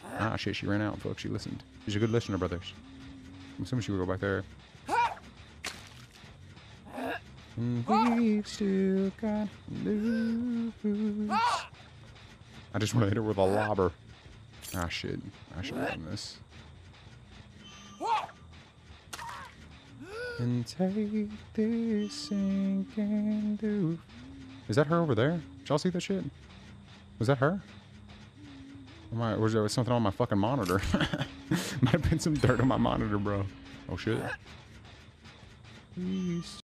Ah, shit, she ran out, folks. She listened. She's a good listener, brothers. I'm assuming she would go back there. And we've still got loose. I just want to hit her with a lobber. Ah, shit. I should have done this. And take this sinking doof. Is that her over there? Did y'all see that shit? Was that her? Or was there something on my fucking monitor? Might have been some dirt on my monitor, bro. Oh, shit. Peace.